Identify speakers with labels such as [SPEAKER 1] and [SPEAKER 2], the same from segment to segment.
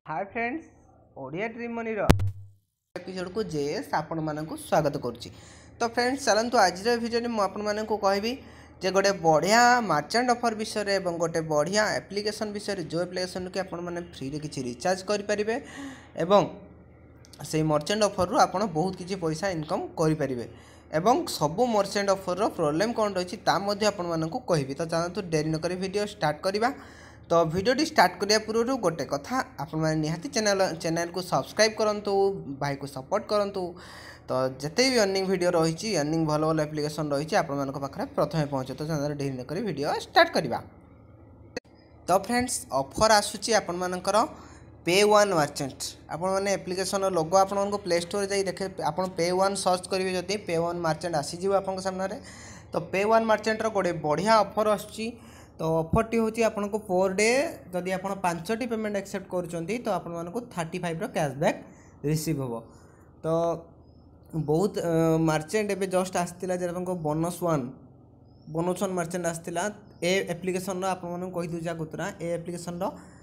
[SPEAKER 1] हाय friends Odia dream मनीर episode को जेएस आपण मानक स्वागत करुच्ची। तो फ्रेंड्स चलतु आज भिडियो में आपण कहबी जे गोटे बढ़िया मर्चेंट ऑफर विषय एवं गोटे बढ़िया एप्लिकेशन विषय जो एप्लिकेशन कि आपण मैंने फ्री रे किसी रिचार्ज करें एवं से मर्चेंट ऑफर रू आपण बहुत किसी पैसा इनकम करें एवं सबू मर्चेंट ऑफर रो प्रॉब्लम कौन रही कहबी। तो चलतु डेरी नक वीडियो स्टार्ट करवा। तो वीडियो स्टार्ट करने पूर्व गोटे कथा आपण निहाती चैनल को सब्सक्राइब करूँ भाई को सपोर्ट करूँ। तो जिते भी अर्निंग वीडियो रही अर्निंग भल भल एप्लिकेशन रही पाखे प्रथम पहुँचे। तो चैनल डेरी नक वीडियो स्टार्ट करवा। तो फ्रेंड्स ऑफर आसूची आपण मानकर पे वन मर्चेंट आपण मैंने एप्लिकेशन लोगो आपण को प्ले स्टोर जाई देखे आप पे वन सर्च करेंगे जदि पे वन मर्चेंट आसीज आप सामने। तो पे वन मर्चेंट गोटे बढ़िया ऑफर आसूची। तो ऑफर टी हूँ आपन को 4 डे जदि आप 5टी पेमेंट एक्सेप्ट करुँच तो आपण को 35 कैशबैक रिसीव हम। तो बहुत मर्चेंट एवं जस्ट आसाला जब बोनस वन मर्चेंट आसाला ए एप्लिकेशन आपको कही दूसरा गुतरा ए एप्लिकेशन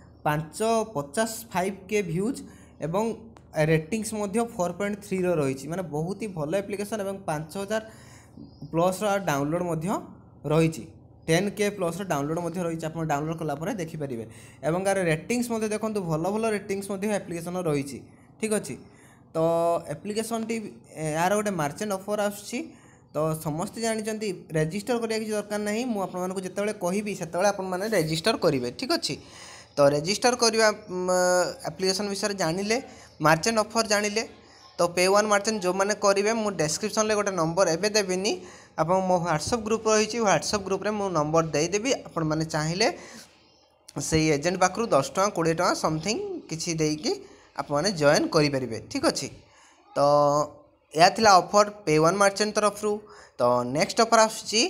[SPEAKER 1] 555K व्यूज एवं रेटिंग्स 4.3 रही माने बहुत ही भल एप्लिकेशन एवं 5000 प्लस डाउनलोड रही 10K प्लस डाउनलोड रही आप डाउनलोड कलापर देखिपारे एवं यार रेटिंग्स देखो भल भल रेटिंग्स एप्लिकेशन रही ठीक अच्छे। तो एप्लिकेशन टी यार गोटे मर्चेंट ऑफर आसूँ। तो समस्त जानते रेजिस्टर करिया किसी दरकार नहीं मुझे जिते कहबी से आपने रेजिस्टर करेंगे ठीक अच्छे। तो रेजिस्टर करवा एप्लिकेशन विषय जानिले मर्चेंट ऑफर जानिले। तो पे वन मर्चेंट जो मैंने करेंगे मुझे डिस्क्रिप्शन में गोटे नंबर एवं देविनी आप मो व्हाट्सएप ग्रुप रही व्हाट्सएप ग्रुप में मो नंबर देदेवी आपण मैंने चाहिए से एजेंट पाखु 10 टଙ୍କା 20 टଙ୍କା समथिंग किसी देकी आप मैंने जॉइन करेंगे ठीक अच्छे। तो यह थिला ऑफर पे वन मर्चेंट तरफ रू। तो नेक्स्ट ऑफर आसूची।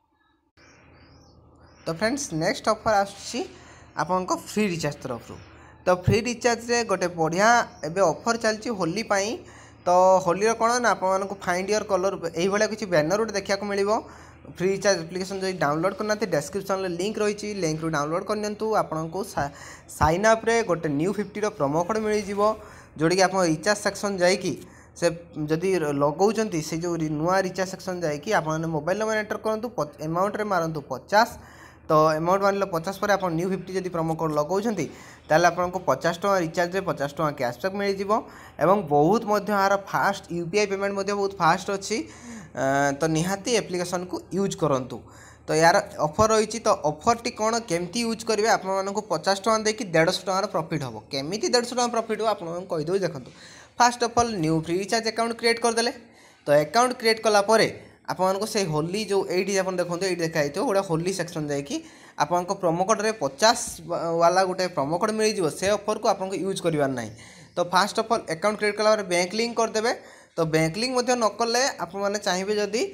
[SPEAKER 1] तो फ्रेंड्स नेक्स्ट ऑफर आसूची आपन को फ्री रिचार्ज तरफ रू। तो फ्री रिचार्ज रे गोटे बढ़िया एबे ऑफर चलती होली पाई। तो होली कौन ना आप फाइंड योर कलर यही किसी बैनर गोटे देखा मिले फ्री रिचार्ज एप्लिकेशन जो डाउनलोड करना डिस्क्रिप्शन में लिंक रही लिंक रू डाउनलोड करनी आपन को साइन अप रे गोटे न्यू 50 प्रोमो कोड मिल जोड़ी आप रिचार्ज सेक्शन जाकि से जदि लगाउछंती से जो नुआ रिचार्ज सेक्शन जाकि आप मोबाइल नंबर एंटर करूँ अमाउंट रे मारंतु 50। तो अमाउंट मान 50 पर आप न्यू 50 जब प्रोमो कोड लगाउछंती ताले आपको 50 टଙ୍କା रिचार्ज 50 टଙ୍କା कैशबैक मिल जिवो एवं बहुत यार फास्ट यूपीआई पेमेंट बहुत फास्ट अच्छी। तो निहाती एप्लिकेशन को यूज करंतु। तो यार ऑफर रही। तो ऑफर टी कौन केमती यूज करेंगे आपको 50 टଙ୍କା देकी 150 टଙ୍କାର प्रॉफिट हम केमी 150 टଙ୍କା प्रॉफिट हो आपको कहीदेवी। देखो first of all new free recharge account create करदे। तो अकाउंट क्रिएट कलापर आपको से होली जो ये आप देखो ये देखाई गोटे होली सेक्शन जाकि आपको प्रोमो कोड रे 50 वाला गोटे प्रोमो कोड मिल से ऑफर को आपको यूज करवार ना। तो first of all account create कला बैंक लिंक करदे। तो बैंक लिंक न कले आप मैंने चाहिए जदि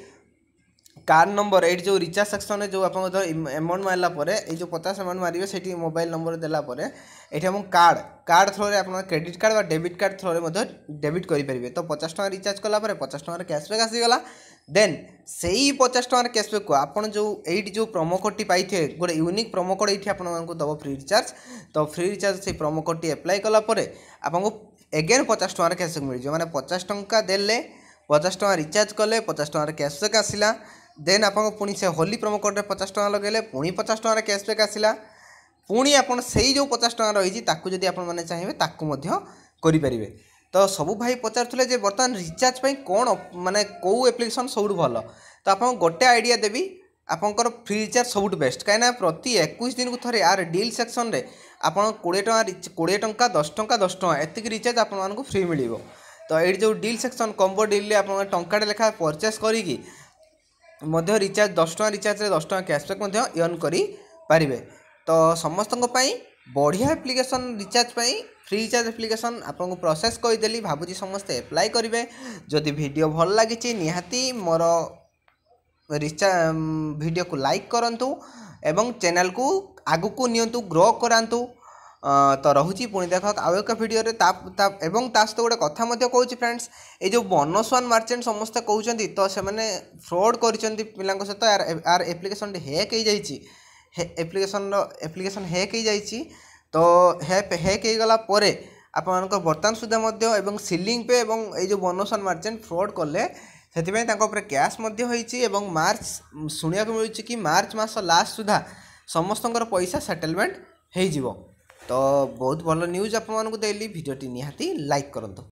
[SPEAKER 1] कार्ड नंबर ये जो रिचार्ज सेक्शन जो आप अमाउंट मारला ये जो 50 अमाउंट मारे से मोबाइल नंबर देलापर ये हम कार्ड थ्रो आप क्रेडिट कार्ड व डेबिट कार्ड थ्रो डेबिट करेंगे। तो 50 टଙ୍କା रिचार्ज कलापर 50 टଙ୍କାର कैशबैक आसीगला। देन से ही 50 टଙ୍କାର कैशबैक को आप जो प्रोमो कोड टी पाई थे गोटे यूनिक प्रोमो कोड ये आपको दब फ्री रिचार्ज। तो फ्री रिचार्ज से प्रोमो कोड टी अप्लाई कलापर आपको एगेन 50 टଙ୍କାର कैशबैक मिल माने 50 टଙ୍କା देले 50 टଙ୍କା रिचार्ज कले 50 टଙ୍କାର कैशबैक आसला। देन आपको पुणी से होली प्रोमो कोड रे 50 टଙ୍କା लगेले पुणी 50 टଙ୍କାର कैशबैक आसला। पुणी आप जो 50 टଙ୍କା रही जदि आप चाहिए करें। तो सबू भाई पचारे जे बर्तमान रिचार्ज पे कौन माने कौ एप्लिकेशन सब भल। तो आप गोटे आइडिया देवी आपंकर फ्री रिचार्ज सब बेस्ट कहीं प्रति 21 दिन को थे यार डील सेक्शन रे आप 20 टଙ୍କା 10 ଟଙ୍କା 10 ଟଙ୍କା एतिक रिचार्ज आपको फ्री मिल। तो ये जो डील सेक्शन कॉम्बो डील आप टंकाटे लेखा परचेस करी रिचार्ज 10 ଟଙ୍କା रिचार्ज 10 ଟଙ୍କା कैशबैक अर्न करें। तो समस्त बढ़िया एप्लिकेशन रिचार्ज पाई फ्री रिचार्ज एप्लिकेशन आपको प्रोसेस कहीदेली भावुँ समस्ते एप्लाई करेंगे। जदि वीडियो भल लगी निहाती मोर वीडियो को लाइक करूँ एवं चैनल को आगु को नियंतु ग्रो करांतु। तो रहुची पुणी देख आउ एक वीडियो एवं सहित गोटे कथा कहूँ फ्रेंड्स ये जो बोनस वन मर्चेंट समस्ते कहते तो से फ्रॉड कर सहित यार एप्लिकेशन हैक हो एप्लिकेशन हैक हो तो हैक होगला आपको बर्तमान सुधा एवं सीलिंग पे एवं ये बनोसन मर्चेंट फ्रॉड कले से कैश मार्च शुणा मिलूँ कि मार्च मास लास्ट सुधा समस्त पैसा सेटलमेंट हो। तो बहुत भल न्यूज आपको देली भिडियोटी निहाती लाइक करूँ।